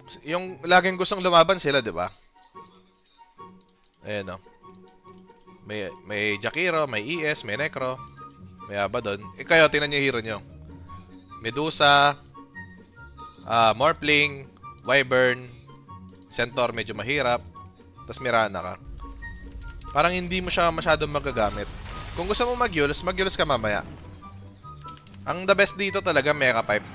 Yung laging gustong lumaban sila, di ba? Ayan o. May Jakiro, may ES, may Necro, may Abaddon. Kayo, tingnan nyo yung hero nyo. Medusa, Morphling, Wyvern, Centaur medyo mahirap, tapos Mirana ka. Parang hindi mo siya masyadong magagamit. Kung gusto mo mag-Yules ka mamaya. Ang the best dito talaga Mecha Pipe.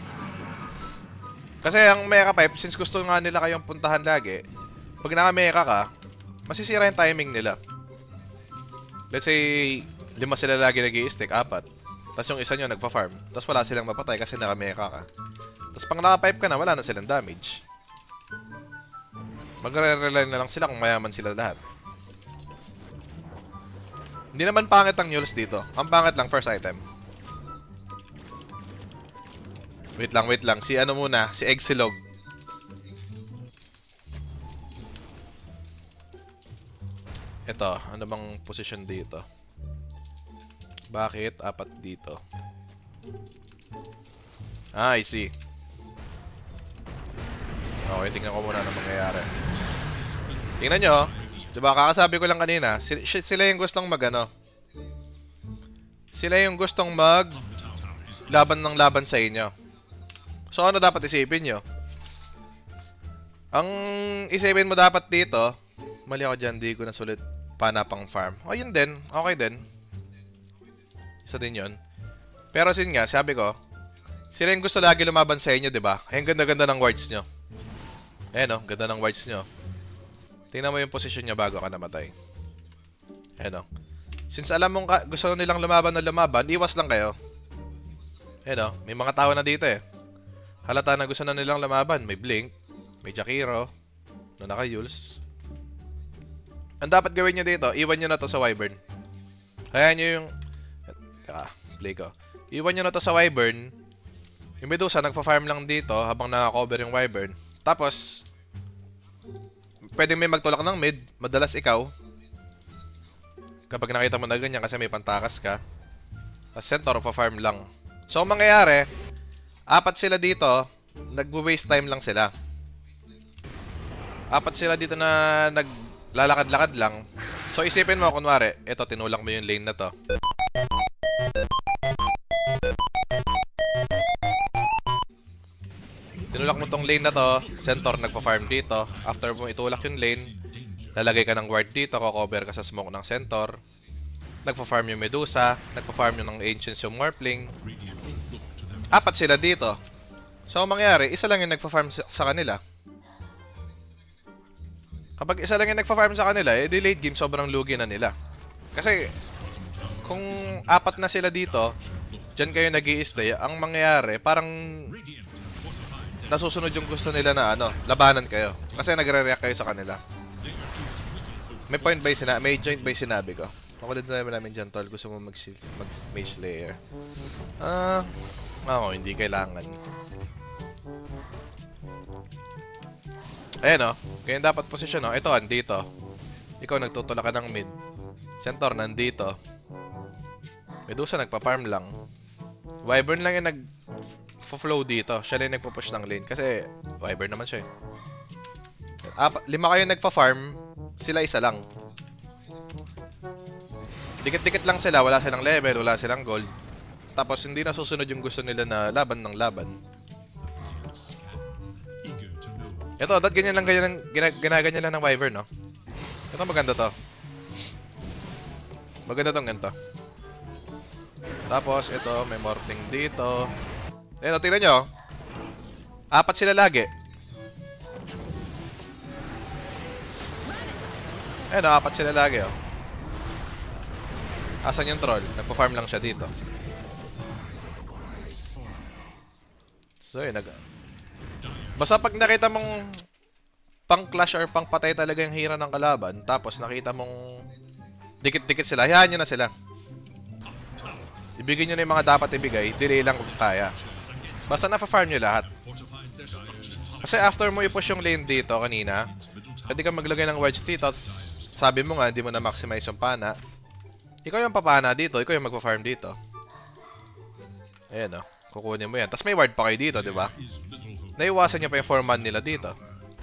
Kasi ang Mecha Pipe, since gusto nga nila kayong puntahan lagi, pag naka-Mecha ka, masisira yung timing nila. Let's say, 5 sila lagi nag-i-stick, 4. Tapos yung isa nyo nagpa-farm. Tapos wala silang mapatay kasi naka-Mecha ka. Tapos pang naka-pipe ka na, wala na silang damage. Magre-rely na lang sila kung mayaman sila lahat. Hindi naman pangit ang Yules dito. Ang pangit lang, first item. Wait lang. Si ano muna, si Exilog. Ito, ano bang position dito? Bakit? 4 dito. I see. Okay, tingnan ko muna ano mangyayari. Tingnan nyo, diba kakasabi ko lang kanina, sila yung gustong mag-ano. Sila yung gustong laban ng laban sa inyo. So ano dapat isipin nyo? Ang isipin mo dapat dito, mali ako dyan, di ko nasulit pana pang farm. O yun din, okay din. Isa din yun. Pero sin nga, sabi ko, sila yung gusto lagi lumaban sa inyo, diba? Ay, ang ganda-ganda ng wards nyo. Ayan o, ganda ng wards nyo. Tingnan mo yung position nyo bago ka namatay. Ayan o. Since alam mong gusto nilang lumaban na lumaban, iwas lang kayo. Ayan o, may mga tao na dito eh. Halata na gusto na nilang lumaban. May Blink, may Jakiro, na naka-Yules. Ang dapat gawin nyo dito, iwan nyo na to sa Wyvern. Hayaan nyo yung... play ko. Iwan nyo na to sa Wyvern. Yung Medusa, nagpa-farm lang dito habang naka-cover yung Wyvern. Tapos, pwedeng may magtulak ng mid. Madalas ikaw. Kapag nakita mo na ganyan kasi may pantakas ka. Tapos Centaur, pa-farm lang. So, ang mangyayari, 4 sila dito, nag-waste time lang sila. 4 sila dito na naglalakad-lakad lang. So, isipin mo, kunwari, ito, tinulak mo yung lane na to. Tinulak mo tong lane na to, Centaur nagpa-farm dito. After mo itulak yung lane, lalagay ka ng ward dito, cover ka sa smoke ng Centaur. Nagpa-farm yung Medusa, nagpa-farm yung ng Ancients yung Morphling. 4 sila dito. So, ang mangyari, isa lang yung nagpa-farm sa kanila. Kapag isa lang yung nagpa-farm sa kanila, eh, di late game sobrang lugi na nila. Kasi, kung 4 na sila dito, dyan kayo nag-i-stay, ang mangyayari, parang nasusunod yung gusto nila na labanan kayo. Kasi nagre-react kayo sa kanila. May point by may joint by sinabi ko. Makulad na namin dyan, tol. Gusto mo mag-mage layer. Hindi kailangan. Ayan o. Ganyan dapat posisyon o. Ito, andito. Ikaw nagtutulak ka ng mid. Centaur, nandito. Medusa, nagpa-farm lang. Wyvern lang yung nag-flow dito. Siya lang yung nagpo-push ng lane. Kasi, Wyvern naman siya eh. 5 kayo nagpa-farm. Sila isa lang. Dikit-dikit lang sila. Wala silang level, wala silang gold. Tapos, hindi na susunod yung gusto nila na laban ng laban. Ito, ganyan lang ginaganyan lang ng Wyvern, no? Ito, maganda to. Maganda tong ganito. Tapos, ito, may Morphling dito. Ito, tingnan nyo. 4 sila lagi. Ayan, 4 sila lagi, oh. Asan yung troll? Nagpa-farm lang siya dito. So, yun, basta pag nakita mong pang-clash or pang-patay talaga yung hero ng kalaban, tapos nakita mong dikit-dikit sila, hayaan nyo na sila. Ibigay nyo na yung mga dapat ibigay, delay lang kung kaya. Basta na-farm nyo lahat. Kasi after mo i-push yung lane dito kanina, pwede ka maglagay ng wards dito, sabi mo nga, hindi mo na-maximize yung pana. Ikaw yung papana dito, ikaw yung magpa-farm dito. Ayan o. Kukunin mo yan. Tapos may ward pa kayo dito, di ba? Naiwasan nyo pa yung 4-man nila dito.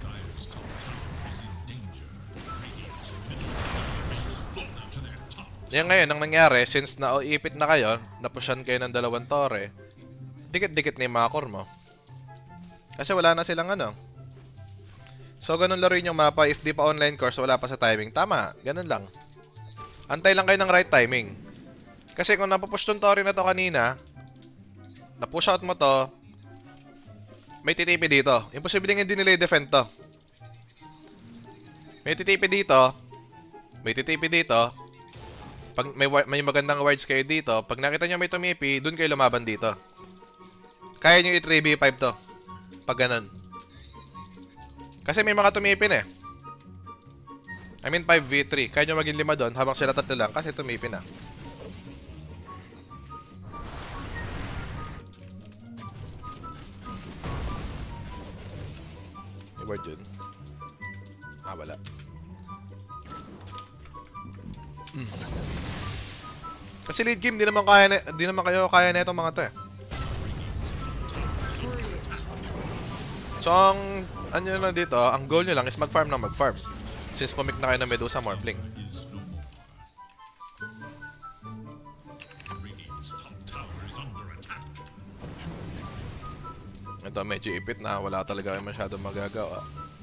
Yan ngayon, ang nangyari, since naipit na kayo, napushan kayo ng 2 tore, dikit-dikit na yung mga core mo. Kasi wala na silang ano. So, ganun laruin yung mapa. If di pa online course, wala pa sa timing. Tama, ganun lang. Antay lang kayo ng right timing. Kasi kung napupush tong tore na to kanina, na-push out mo to, may titipi dito. Imposible hindi nila i-defend to. May titipi dito, may titipi dito. Pag may magandang wards kayo dito, pag nakita nyo may tumipi, dun kayo lumaban dito. Kaya nyo i-3v5 to. Pag ganun. Kasi may mga tumipin eh. I mean 5v3. Kaya nyo maging 5 doon habang sila 3 lang kasi tumipin na. May ward yun. Ah, wala. Kasi lead game, di naman kayo kaya na itong mga to eh. So, ano na dito, ang goal nyo lang is mag-farm na mag-farm. Since pumik na kayo ng Medusa Morphling. Ito, medyo ipit na. Wala talaga kayo masyadong magagawa.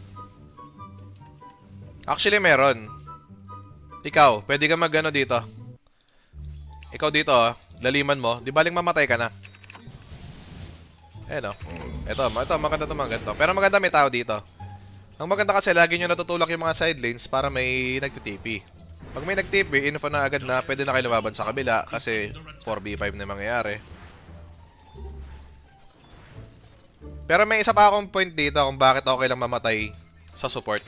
Actually, meron. Ikaw, pwede ka mag-ano dito. Ikaw dito, laliman mo. Di baling mamatay ka na. Eh no. Ito, maganda to mga ganito. Pero maganda may tao dito. Ang maganda kasi, lagi nyo natutulak yung mga side lanes para may nagtitipi. Pag may nagtipi, info na agad na pwede na kayo lumaban sa kabila kasi 4v5 na mangyayari. Pero may isa pa akong point dito kung bakit okay lang mamatay sa support.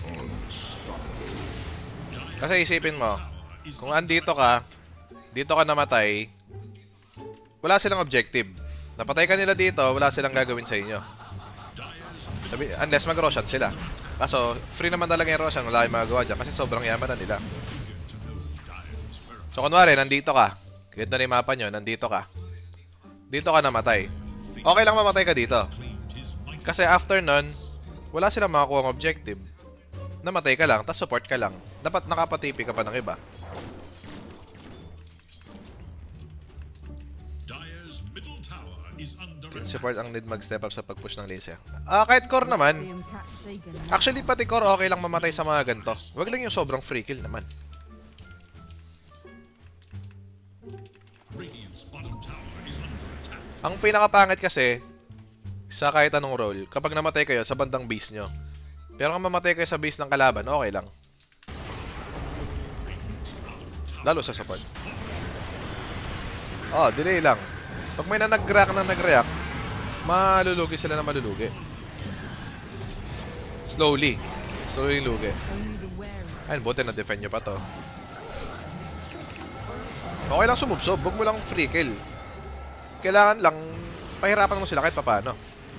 Kasi isipin mo, kung andito ka, dito ka namatay, wala silang objective. Napatay ka nila dito, wala silang gagawin sa inyo. Unless mag-Roshan sila. Kaso, free naman talaga yung Roshan, wala kayong magagawa dyan kasi sobrang yaman na nila. So, kunwari, nandito ka. Ganito na yung mapa nyo, nandito ka. Dito ka namatay. Okay lang mamatay ka dito. Kasi after nun, wala silang makakuha ng objective. Namatay ka lang, tapos support ka lang. Dapat nakapatipi ka pa ng iba. Support ang need mag-step up sa pag-push ng Lisa. Kahit core naman. Actually, pati core okay lang mamatay sa mga ganito. Wag lang yung sobrang free kill naman. Ang pinakapangit kasi, sa kahit anong role, kapag namatay kayo sa bandang base nyo. Pero kung mamatay kayo sa base ng kalaban, okay lang. Lalo sa support. Oh, delay lang. Pag may nag-react, malulugi sila na malulugi. Slowly lugi. Ayun, buti na-defend nyo pa to. Okay lang sumubsob, huwag mo lang free kill. Kailangan lang, pahirapan mo sila kahit papaano.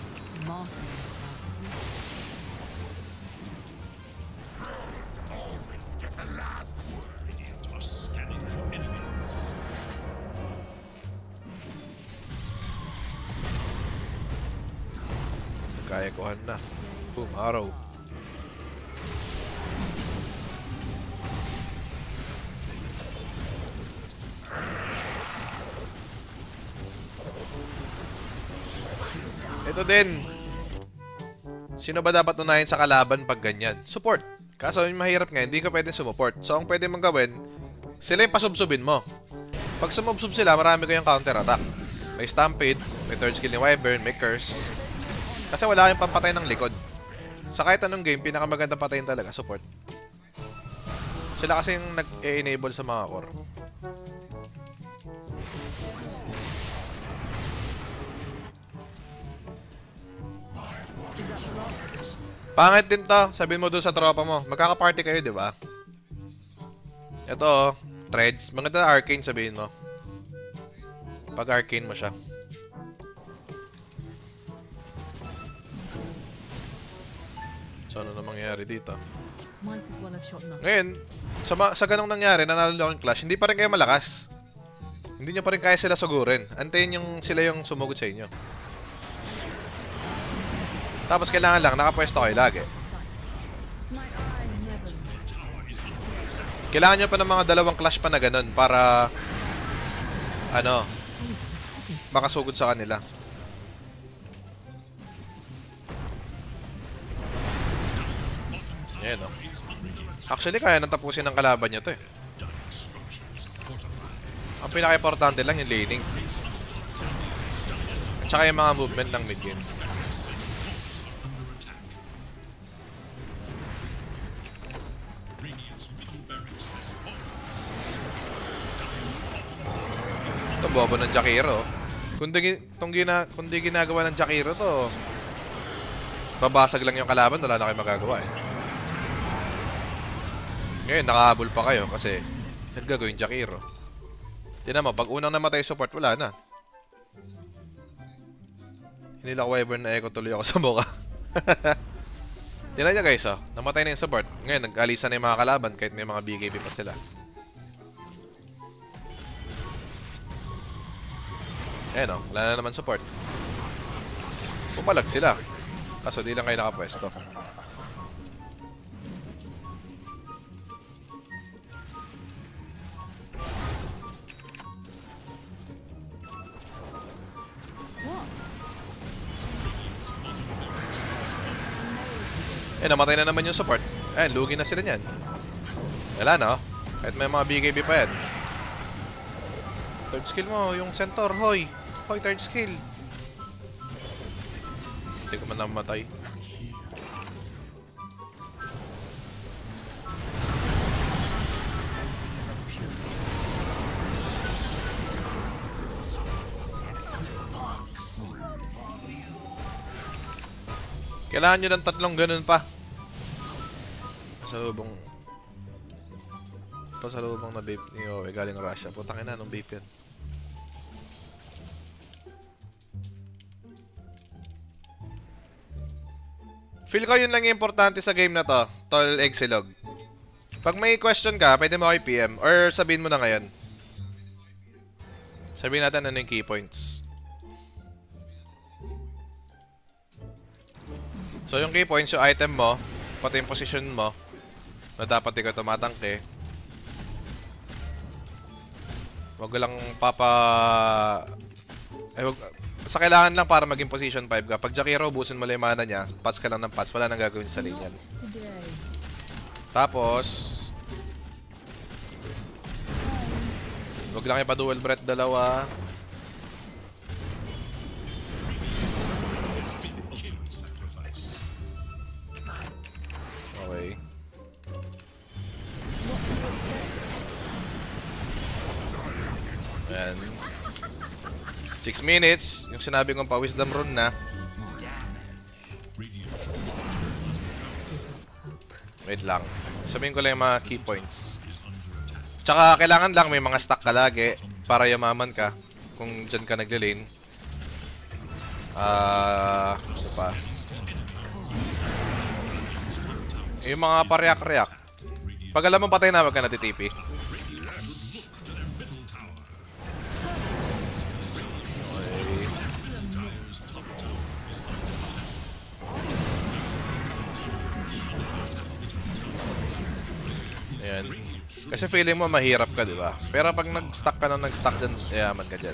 Kaya kuhan na. Boom, arrow. Ito din. Sino ba dapat unahin sa kalaban pag ganyan? Support. Kaso yung mahirap nga, hindi ka pwedeng sumuport. So ang pwede mong gawin, sila yung pasubsubin mo. Pag sumubsub sila, marami kayong counter attack. May Stampede, may third skill ni Wyvern, may Curse. Kasi wala kayong pampatay ng likod. Sa kahit anong game, pinakamagandang patayin talaga, support. Sila kasi yung nag-enable sa mga core. Pangit din to, sabihin mo dun sa tropa mo. Magkaka-party kayo, di ba? Ito, threads. Maganda arcane, sabihin mo. Pag arcane mo siya. So, ano na mangyayari dito? Ngayon, sa ganong nangyari, nanalo lang yung clash, hindi pa rin kayo malakas. Hindi nyo pa rin kaya sila sugurin. Antayin yung sila yung sumugod sa inyo. Tapos kailangan lang, nakapwesto kayo lagi. Kailangan nyo pa ng mga dalawang clash pa na ganun para ano, makasugod sa kanila. Ayan o. Actually, kaya nang tapusin ng kalaban nyo to eh. Ang pinaka-importante lang yung laning. At saka yung mga movement ng mid-game. Ito, bobo ng Jakiro. Kung di ginagawa ng Jakiro to, babasag lang yung kalaban, wala na kayo magagawa eh. Ngayon, nakahabol pa kayo kasi nagagawin Jakiro. Tingnan mo, pag unang namatay support, wala na. Hindi lang wyvern na echo tuloy ako sa mukha. Tingnan nyo guys, oh. Namatay na yung support. Ngayon, nag-alisan na yung mga kalaban kahit may mga BKB pa sila. Ayan, oh. Wala na naman support. Pumalag sila. Kaso di lang kayo nakapwesto. Namatay na naman yung support. Ayan, lugi na sila niyan. Wala na, oh. Kahit may mga BKB pa yan. Third skill mo, yung centaur, hoy. Hoy, third skill. Hindi ko man namatay. Kailangan nyo ng tatlong ganun pa. Pasalubong na vape ni Owe galing Russia. Putang ina, nung vape yan. Feel ko yun lang yung importante sa game na to, Tol Exilog. Pag may question ka, pwede mo kay PM or sabihin mo na ngayon. Sabihin natin ano yung key points. So yung key points, yung item mo, pati yung position mo, na dapat ikaw tumatangke. Wag lang sa kailangan lang para maging position 5 ka. Pag Jakiro, ubusin mo lang yung mana niya, pats ka lang ng pats, wala nang gagawin sa lane yan. Tapos wag lang ipa-dual breath dalawa. Okay. Ayan. 6 minutes. Yung sinabi kong pa-wisdom rune na. Wait lang. Sabihin ko lang yung mga key points. Tsaka kailangan lang may mga stack ka lagi para yumaman ka kung dyan ka nagle-lane. Ano pa? Yung mga pareak-reak. Pag alam mo patay na, wag ka natitipi. Ayan. Kasi feeling mo mahirap ka, di ba? Pero pag nag-stack ka na nag-stack dyan, yaman ka dyan.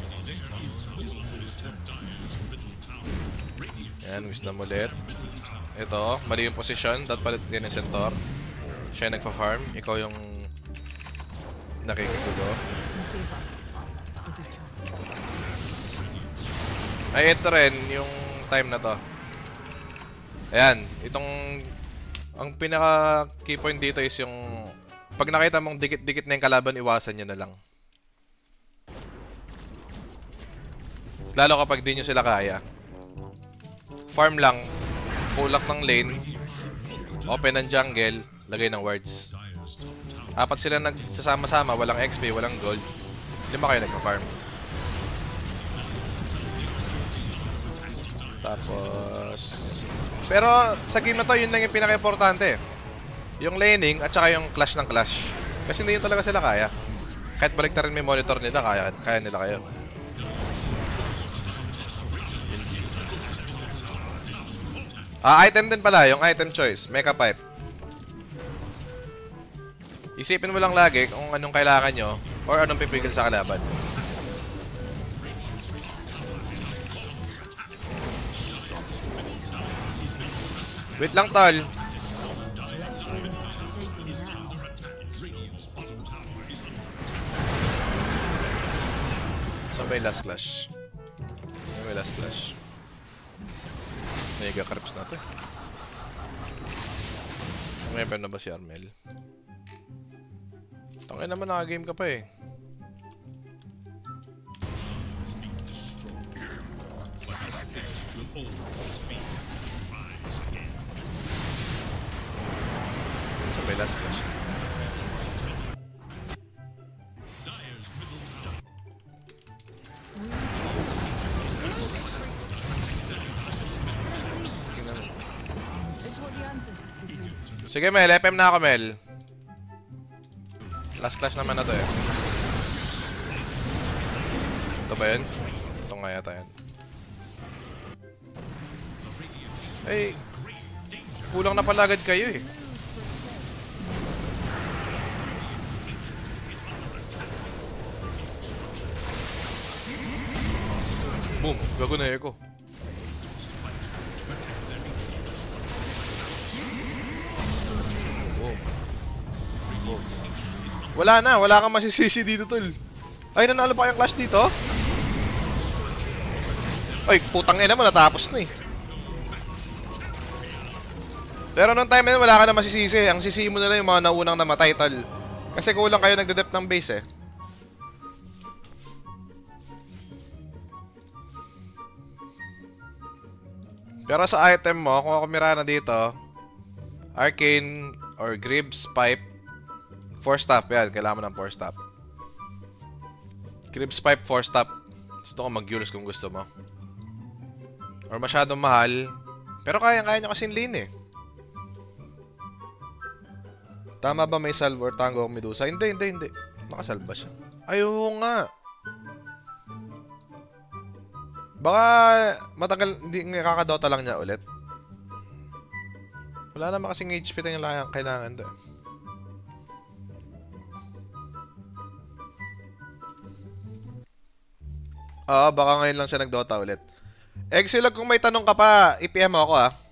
Ayan, wisdom ulit. Ito, mali yung position. Dapat palit din yung centaur. Siya yung nagpa-farm. Ikaw yung nakikigulo. Ay, ito rin yung time na to. Ayan, itong ang pinaka key point dito is yung pag nakita mong dikit-dikit na yung kalaban, iwasan nyo na lang. Lalo kapag di nyo sila kaya. Farm lang, kulak ng lane, open ng jungle, lagay ng wards. Apat sila nagsasama-sama, walang XP, walang gold. 5 kayo nagpa-farm. Tapos pero sa game na to, yun lang yung pinaka-importante. Yung laning at saka yung clash ng clash. Kasi hindi yun talaga sila kaya. Kahit baliktarin mo yung monitor nila, kaya nila kayo. Item din pala, yung item choice, Mecha Pipe. Isipin mo lang lagi kung anong kailangan nyo or anong pipigil sa kalaban. Wait lang, tol. Saan ba yung last clash? May last clash. Mega creeps na to. Ngayon na ba si Armel? Tangin naman, naka-game ka pa eh. Saan ba yung last clash? Sige Mel, FM na ako Mel. Last clash naman na to eh. Ito ba yun? Ito nga yata yan. Ay, kulang na pala agad kayo eh. Boom, gago na echo. Wala na, wala kang masisisi dito tol. Ay, nanalo pa kayong clash dito? Ay, putang ina mo, natapos na eh. Pero nung time na yun, wala ka na masisisi. Ang sisi mo na lang yung mga naunang namatay tol. Kasi kulang kayo nagde-dep ng base eh. Pero sa item mo, kung ako mirana dito, Arcane or Gribs, Pipe, 4 stop yan, kailangan mo ng 4 stop. Gribs Pipe 4 stop. Gusto ko mag-Yules kung gusto mo. Or masyadong mahal. Pero kaya nyo kasing lane eh. Tama ba may salve or tango ang Medusa? Hindi. Nakasalba siya. Ayaw nga. Baka matagal, hindi kakadota lang niya ulit. Wala naman kasing HP na kailangan doon. Oo, baka ngayon lang siya nag-Dota ulit. Exilog, kung may tanong ka pa, i-PM mo ako ah.